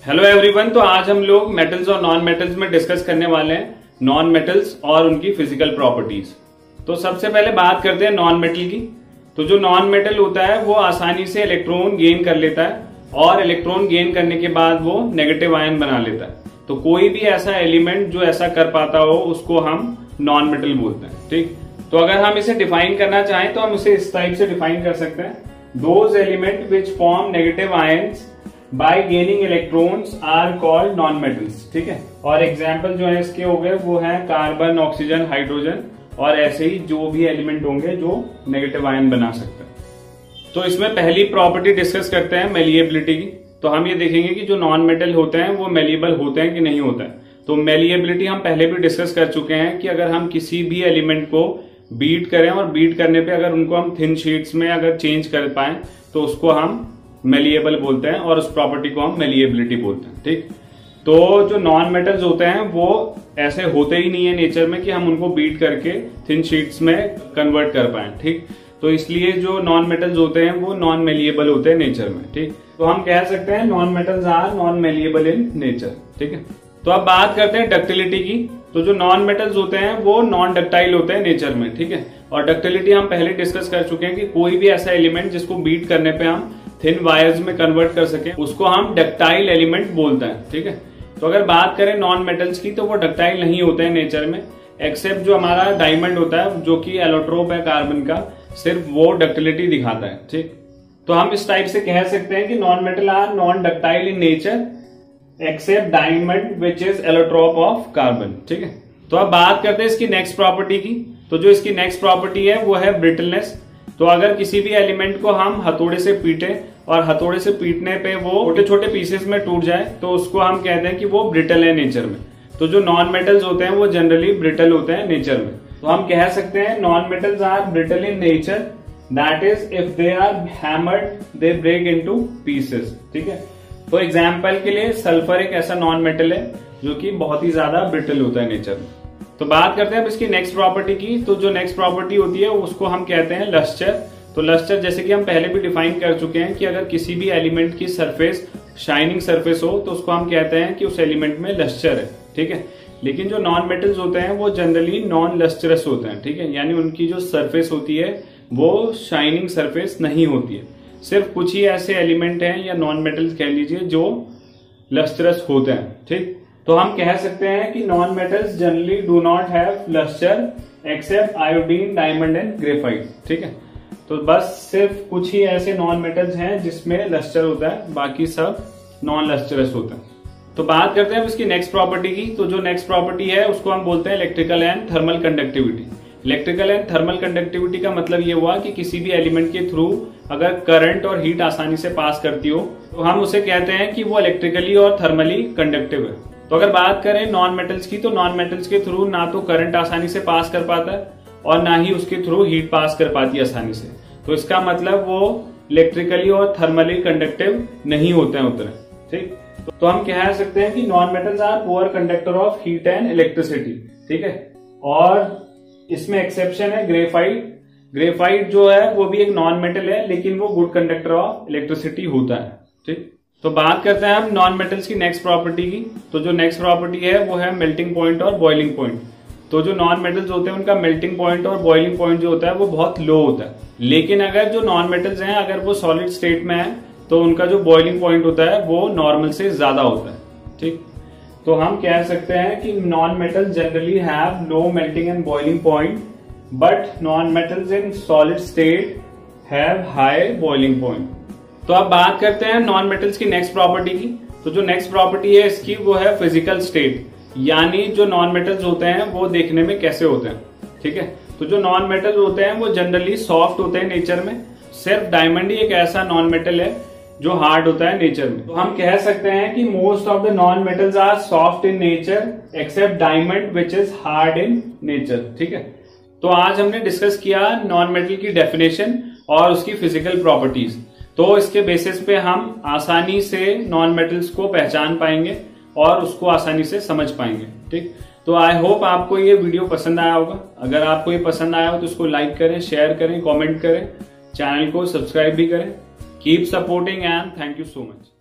Hello everyone. तो आज हम लोग मेटल्स और नॉन मेटल्स में डिस्कस करने वाले हैं नॉन मेटल्स और उनकी फिजिकल प्रॉपर्टीज। तो सबसे पहले बात करते हैं नॉन मेटल की। तो जो नॉन मेटल होता है वो आसानी से इलेक्ट्रॉन गेन कर लेता है और इलेक्ट्रॉन गेन करने के बाद वो नेगेटिव आयन बना लेता है। तो कोई भी ऐसा एलिमेंट जो ऐसा कर पाता हो उसको हम नॉन मेटल बोलते हैं। ठीक, तो अगर हम इसे डिफाइन करना चाहें तो हम इसे इस टाइप से डिफाइन कर सकते हैं, those element which form negative ions by gaining electrons are called non metals. ठीक है, और एग्जाम्पल जो है इसके हो गए वो है कार्बन, ऑक्सीजन, हाइड्रोजन और ऐसे ही जो भी एलिमेंट होंगे जो नेगेटिव आयन बना सकते हैं। तो इसमें पहली प्रॉपर्टी डिस्कस करते हैं मेलिएबिलिटी की। तो हम ये देखेंगे कि जो नॉन मेटल होते हैं वो मेलिएबल होते हैं कि नहीं होता है। तो मेलिएबिलिटी हम पहले भी डिस्कस कर चुके हैं कि अगर हम किसी भी एलिमेंट को बीट करें और बीट करने पे अगर उनको हम थिन शीट्स में अगर चेंज कर पाए तो उसको हम मेलिएबल बोलते हैं और उस प्रॉपर्टी को हम मेलिएबिलिटी बोलते हैं। ठीक, तो जो नॉन मेटल्स होते हैं वो ऐसे होते ही नहीं है नेचर में कि हम उनको बीट करके थिन शीट्स में कन्वर्ट कर पाए। ठीक, तो इसलिए जो नॉन मेटल्स होते हैं वो नॉन मेलिएबल होते हैं नेचर में। ठीक, तो हम कह सकते हैं non metals are non malleable in nature. ठीक है, तो अब बात करते हैं डक्टिलिटी की। तो जो नॉन मेटल्स होते हैं वो नॉन डक्टाइल होते हैं नेचर में। ठीक है, और डक्टिलिटी हम पहले डिस्कस कर चुके हैं कि कोई भी ऐसा एलिमेंट जिसको बीट करने पे हम थिन वायर्स में कन्वर्ट कर सके उसको हम डक्टाइल एलिमेंट बोलते हैं। ठीक है, तो अगर बात करें नॉन मेटल्स की तो वो डक्टाइल नहीं होते हैं नेचर में, एक्सेप्ट जो हमारा डायमंड होता है जो कि एलोट्रोप है कार्बन का, सिर्फ वो डक्टिलिटी दिखाता है। ठीक, तो हम इस टाइप से कह सकते हैं कि non metal are non ductile in nature except diamond which is allotrope of carbon. ठीक है, तो अब बात करते हैं इसकी नेक्स्ट प्रॉपर्टी की। तो जो इसकी नेक्स्ट प्रॉपर्टी है वो है ब्रिटलनेस। तो अगर किसी भी एलिमेंट को हम हथौड़े से पीटे और हथौड़े से पीटने पे वो छोटे छोटे पीसेस में टूट जाए तो उसको हम कहते हैं कि वो ब्रिटल है नेचर में। तो जो नॉन मेटल्स होते हैं वो जनरली ब्रिटल होते हैं नेचर में। तो हम कह सकते हैं non metals are brittle in nature, that is if they are hammered they break into pieces. ठीक है, तो एग्जाम्पल के लिए सल्फर एक ऐसा नॉन मेटल है जो कि बहुत ही ज्यादा ब्रिटल होता है नेचर में। तो बात करते हैं अब इसकी नेक्स्ट प्रॉपर्टी की। तो जो नेक्स्ट प्रॉपर्टी होती है उसको हम कहते हैं लस्टर। तो लस्टर जैसे कि हम पहले भी डिफाइन कर चुके हैं कि अगर किसी भी एलिमेंट की सरफेस शाइनिंग सरफेस हो तो उसको हम कहते हैं कि उस एलिमेंट में लस्टर है। ठीक है, लेकिन जो नॉन मेटल्स होते हैं वो जनरली नॉन लस्टरस होते हैं। ठीक है, यानी उनकी जो सरफेस होती है वो शाइनिंग सरफेस नहीं होती है। सिर्फ कुछ ही ऐसे एलिमेंट हैं या नॉन मेटल्स कह लीजिए जो लस्टरस होते हैं। ठीक, तो हम कह सकते हैं कि non metals generally do not have lustre except iodine, diamond and graphite. ठीक है, तो बस सिर्फ कुछ ही ऐसे नॉन मेटल्स हैं जिसमें लस्टर होता है, बाकी सब नॉन लस्टरस होते हैं। तो बात करते हैं इसकी नेक्स्ट प्रॉपर्टी की। तो जो नेक्स्ट प्रॉपर्टी है उसको हम बोलते हैं electrical and thermal conductivity. Electrical and thermal conductivity का मतलब ये हुआ कि किसी भी एलिमेंट के थ्रू अगर करंट और हीट आसानी से पास करती हो तो हम उसे कहते हैं कि वो इलेक्ट्रिकली और थर्मली कंडक्टिव है। तो अगर बात करें नॉन मेटल्स की तो नॉन मेटल्स के थ्रू ना तो करंट आसानी से पास कर पाता है और ना ही उसके थ्रू हीट पास कर पाती है आसानी से। तो इसका मतलब वो इलेक्ट्रिकली और थर्मली कंडक्टिव नहीं होते हैं उतने। ठीक, तो हम कह सकते हैं कि non metals are poor conductor of heat and electricity. ठीक है, और इसमें एक्सेप्शन है ग्रेफाइट। ग्रेफाइट जो है वो भी एक नॉन मेटल है लेकिन वो गुड कंडक्टर ऑफ इलेक्ट्रिसिटी होता है। ठीक, तो बात करते हैं हम नॉन मेटल्स की नेक्स्ट प्रॉपर्टी की। तो जो नेक्स्ट प्रॉपर्टी है वो है मेल्टिंग पॉइंट और बॉइलिंग पॉइंट। तो जो नॉन मेटल्स होते हैं उनका मेल्टिंग पॉइंट और बॉइलिंग पॉइंट जो होता है वो बहुत लो होता है, लेकिन अगर जो नॉन मेटल्स हैं अगर वो सॉलिड स्टेट में है तो उनका जो बॉइलिंग पॉइंट होता है वो नॉर्मल से ज्यादा होता है। ठीक, तो हम कह सकते हैं कि non metals generally have low melting and boiling point but non metals in solid state have high boiling point. तो अब बात करते हैं नॉन मेटल्स की नेक्स्ट प्रॉपर्टी की। तो जो नेक्स्ट प्रॉपर्टी है इसकी वो है फिजिकल स्टेट, यानी जो नॉन मेटल्स होते हैं वो देखने में कैसे होते हैं। ठीक है, तो जो नॉन मेटल्स होते हैं वो जनरली सॉफ्ट होते हैं नेचर में, सिर्फ डायमंड ही एक ऐसा नॉन मेटल है जो हार्ड होता है नेचर में। तो हम कह सकते हैं कि most of the non metals are soft in nature except diamond which is hard in nature. ठीक है, तो आज हमने डिस्कस किया नॉन मेटल की डेफिनेशन और उसकी फिजिकल प्रॉपर्टीज। तो इसके बेसिस पे हम आसानी से नॉन मेटल्स को पहचान पाएंगे और उसको आसानी से समझ पाएंगे। ठीक, तो आई होप आपको ये वीडियो पसंद आया होगा। अगर आपको ये पसंद आया हो तो इसको लाइक करें, शेयर करें, कमेंट करें, चैनल को सब्सक्राइब भी करें। Keep supporting and thank you so much.